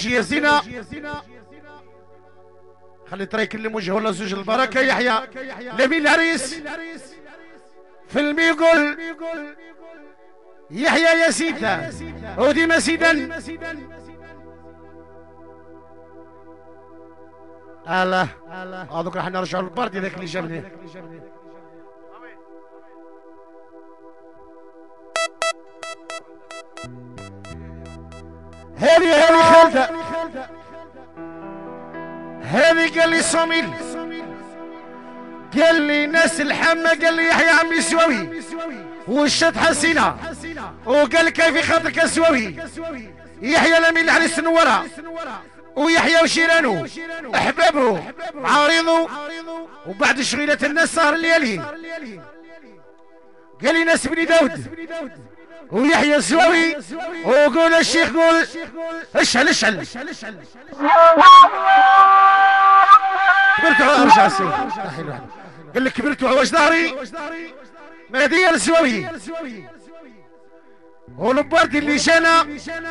وجيه زينة. خلي ترى يكلم وجهه ولا زوج البركة يحيى لمين العريس فيلم يقول يحيى يا سيدنا وديما سيدا. الله هذوك راح نرجعوا للبرد ذاك اللي جابني. هذه خالده هذه قال لي صميل قال لي ناس الحمى قال لي يحيى عمي سواوي والشط حسينه وقال كيف خاطرك يا سواوي يحيى لمين العريس نورا ويحيى وشيرانو احبابه عارضه وبعد شغيلة الناس سهر الليالي. قال لي ناس بني داود ويحيى الزواوي وقول الشيخ قول اشعل اشعل كبرت ارجع سي قال لك كبرت وعوج ظهري مهدي الزواوي ولبارتي اللي جانا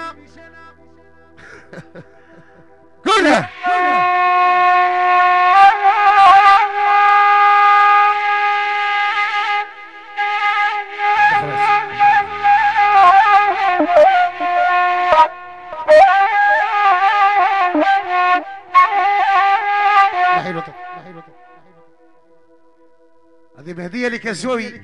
قولها هذه مهدية لك الزواوي.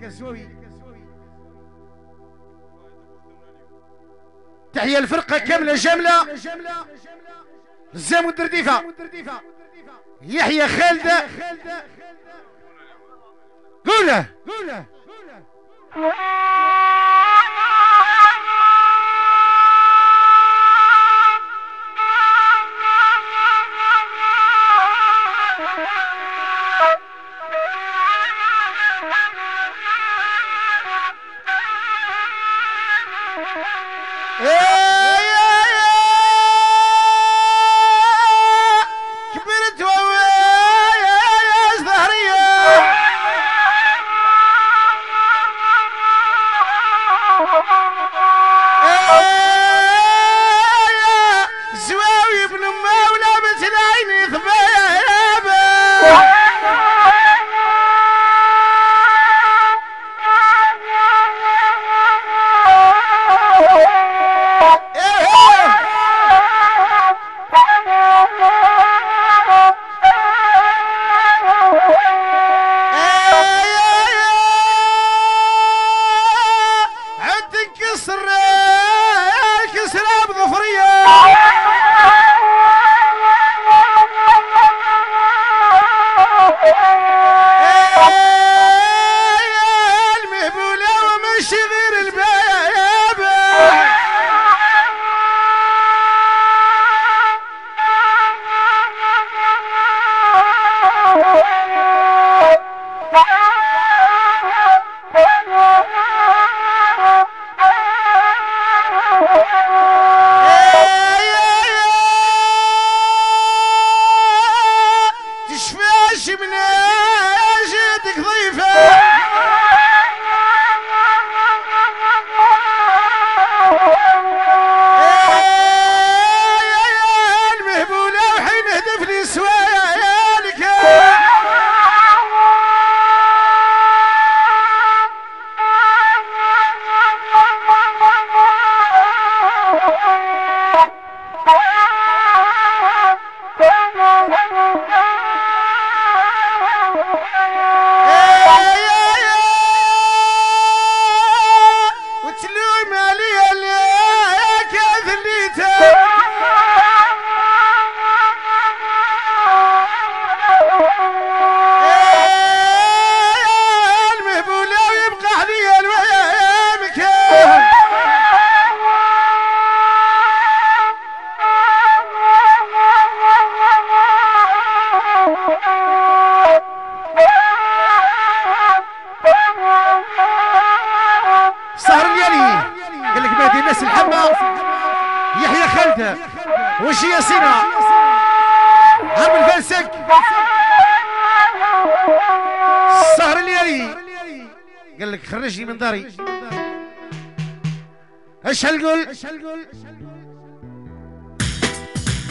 تحية الفرقة كاملة جاملة الزام والدرديفة يحيى خالدة قوله وش يا سينا عم الفلسك السهر الليالي قال لك خرجني من داري ايش هنقول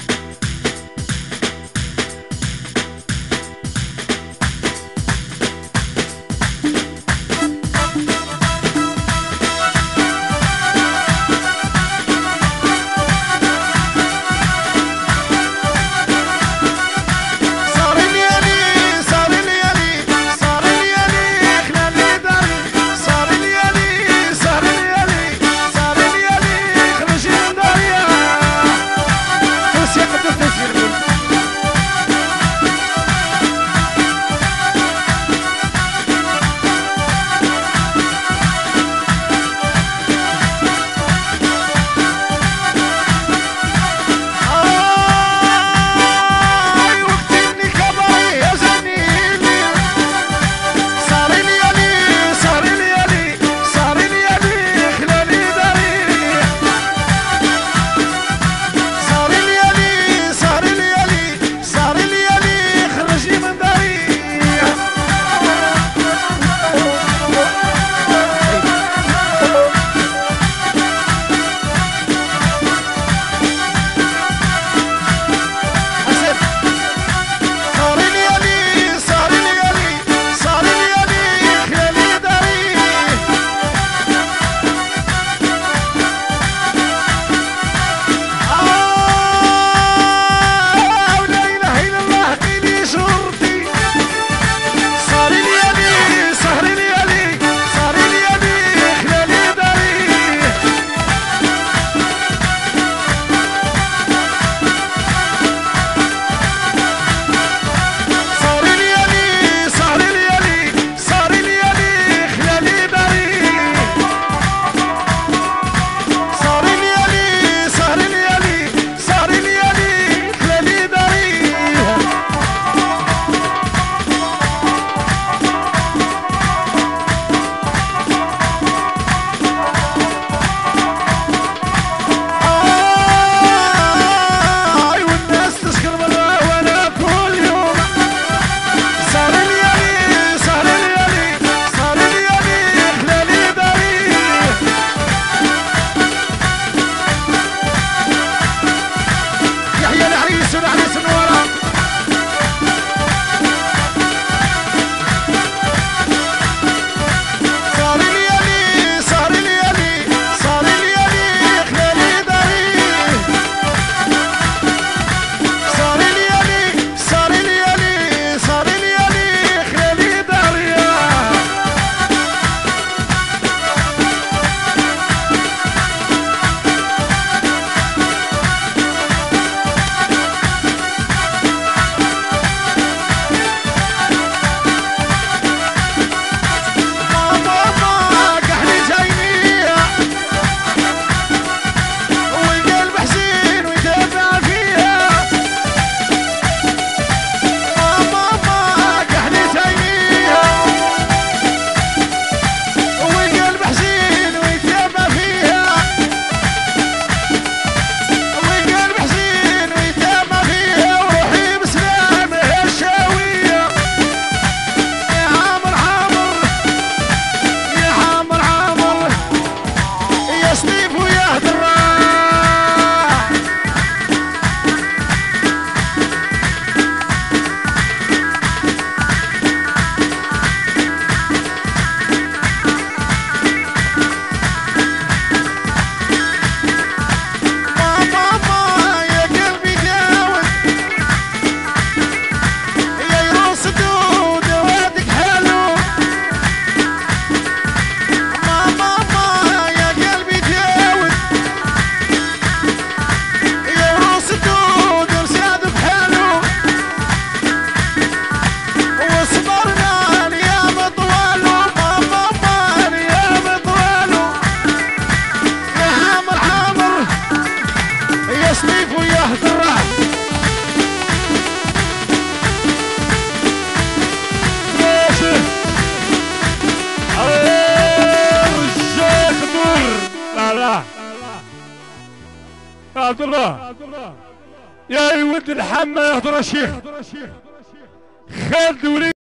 عبد الله يا ولد الحمى يا هضره شيخ خالد وليد